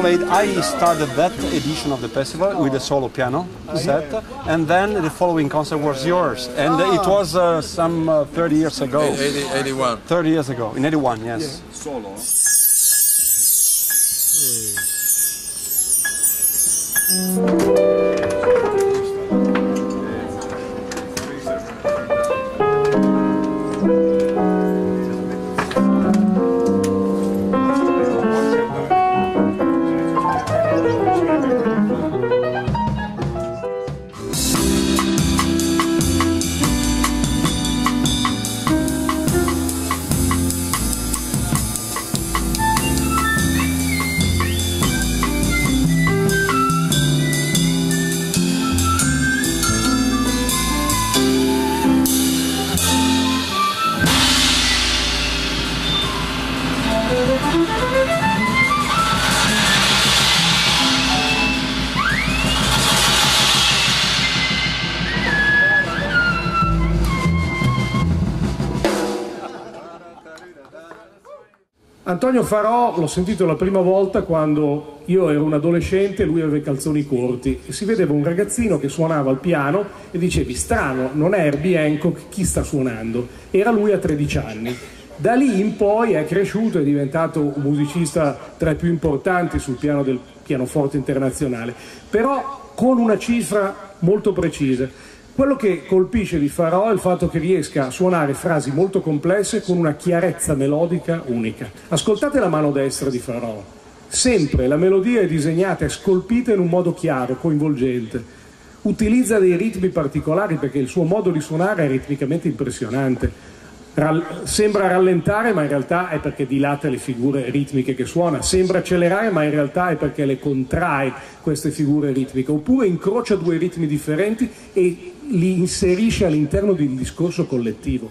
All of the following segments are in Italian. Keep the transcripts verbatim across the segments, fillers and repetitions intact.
played. I started that edition of the festival with a solo piano set, and then the following concert was yours, and Ah. it was uh, some uh, thirty years ago. eighty, eighty-one. thirty years ago, in eighty-one, yes. Yeah. Solo. Antonio Farò l'ho sentito la prima volta quando io ero un adolescente e lui aveva i calzoni corti e si vedeva un ragazzino che suonava il piano e dicevi strano, non è Herbie Hancock, chi sta suonando? Era lui a tredici anni. Da lì in poi è cresciuto, è diventato un musicista tra i più importanti sul piano del pianoforte internazionale, però con una cifra molto precisa. Quello che colpisce di Farò è il fatto che riesca a suonare frasi molto complesse con una chiarezza melodica unica. Ascoltate la mano destra di Farò, sempre la melodia è disegnata e scolpita in un modo chiaro, coinvolgente. Utilizza dei ritmi particolari perché il suo modo di suonare è ritmicamente impressionante. Ral- sembra rallentare, ma in realtà è perché dilata le figure ritmiche che suona, sembra accelerare, ma in realtà è perché le contrae queste figure ritmiche, oppure incrocia due ritmi differenti e li inserisce all'interno di un discorso collettivo.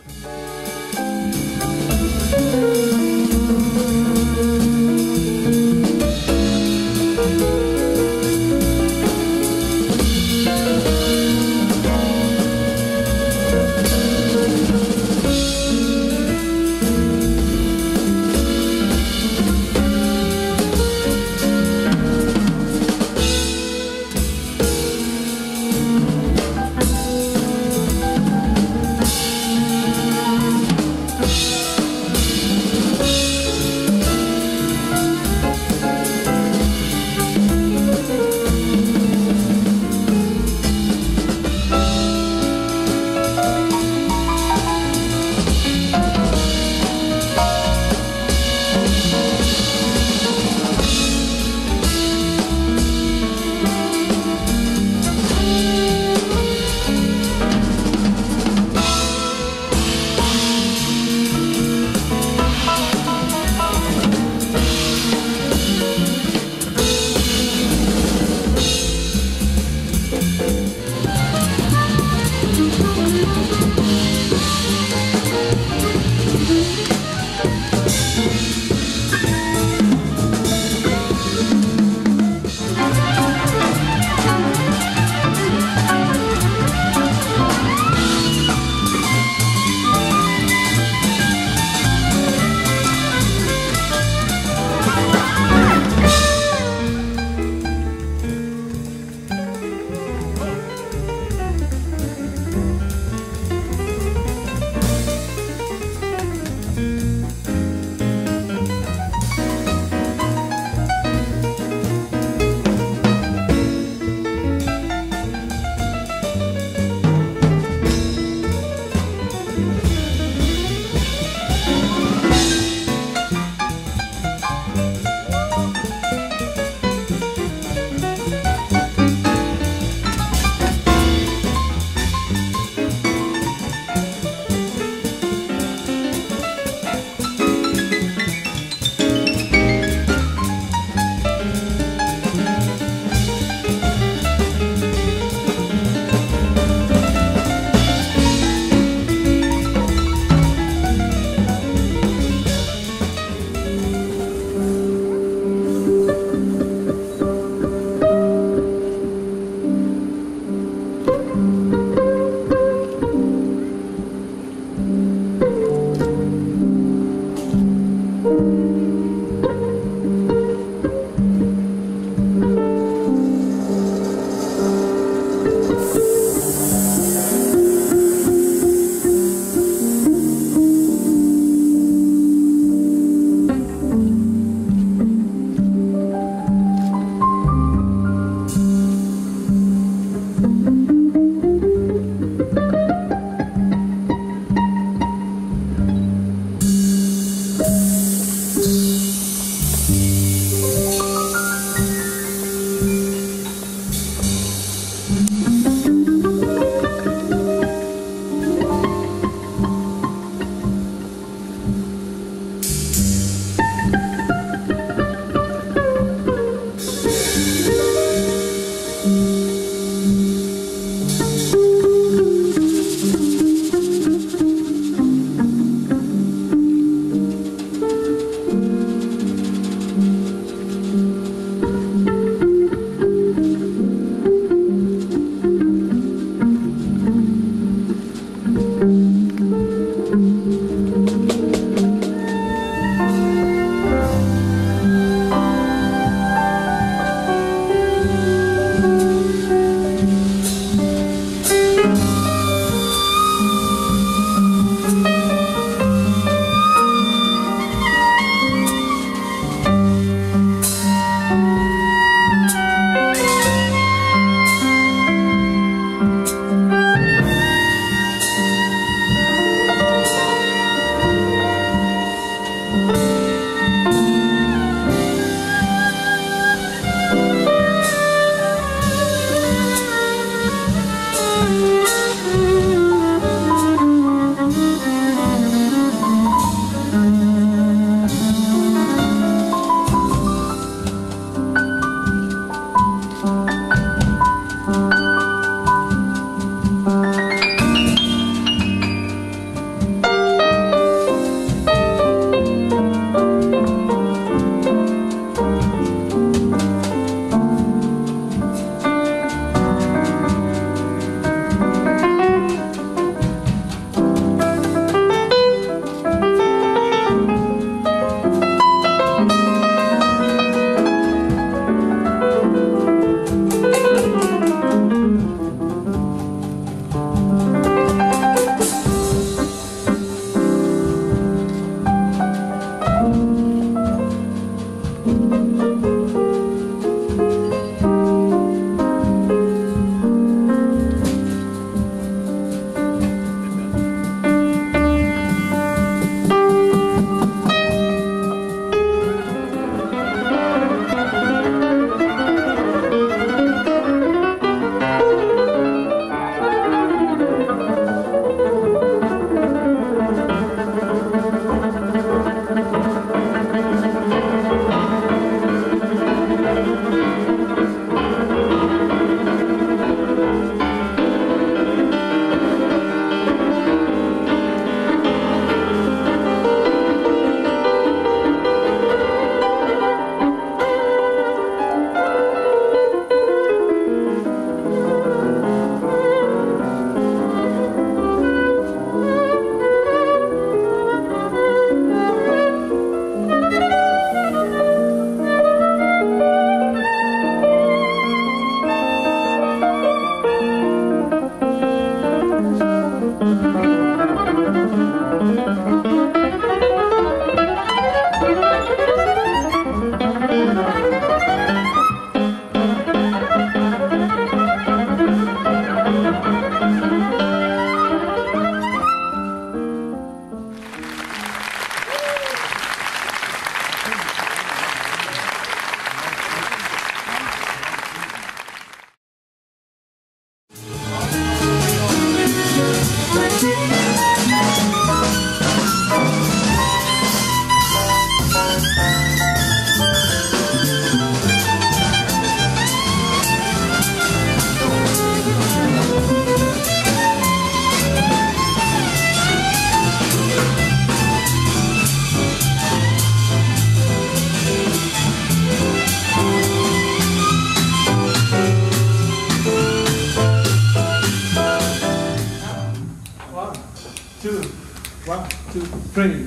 three.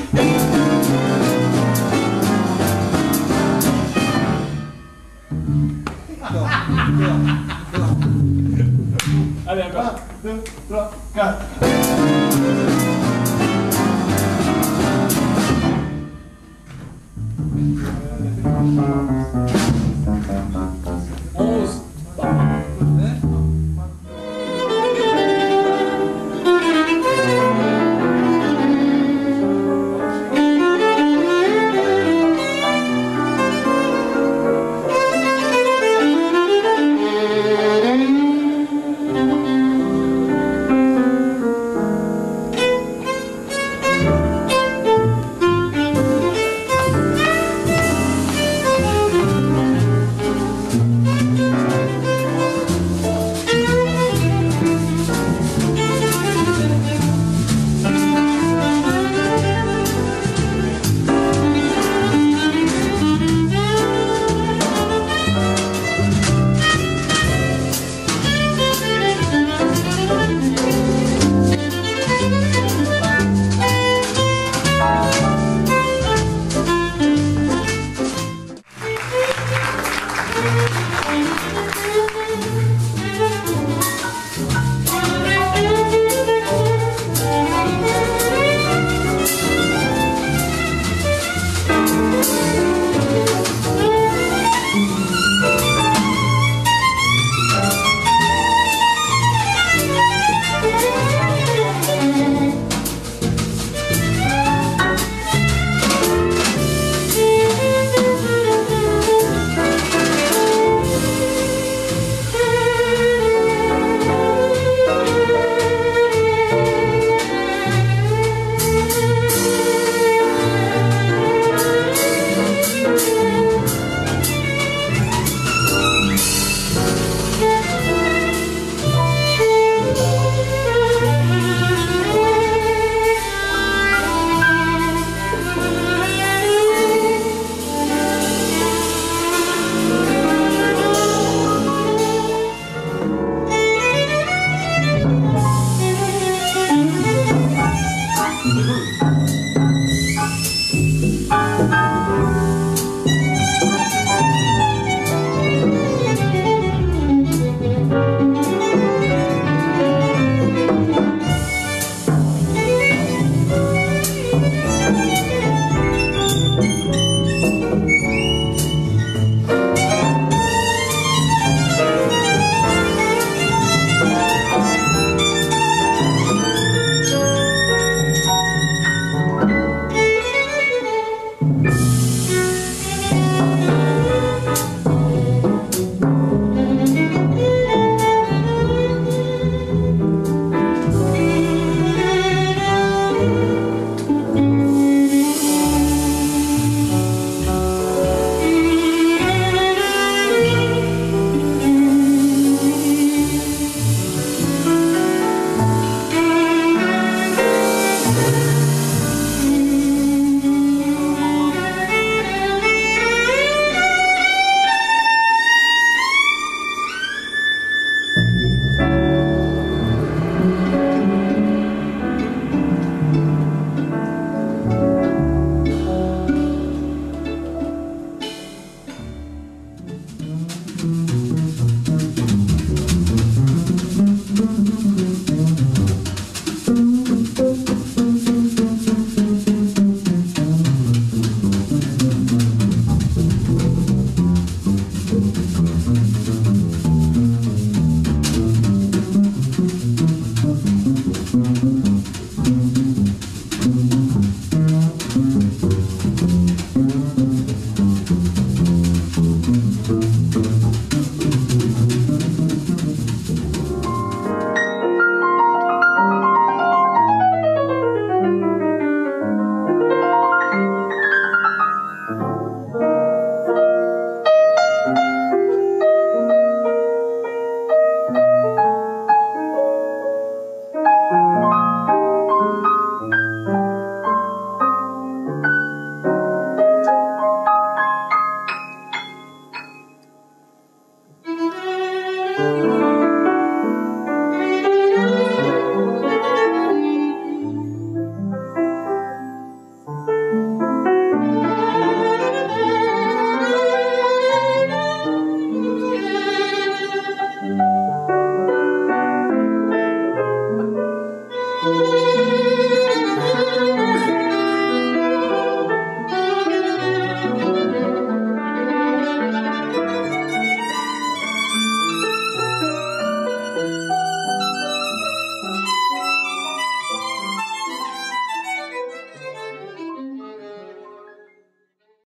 Allez, encore. un, deux, trois, quatre. Thank you.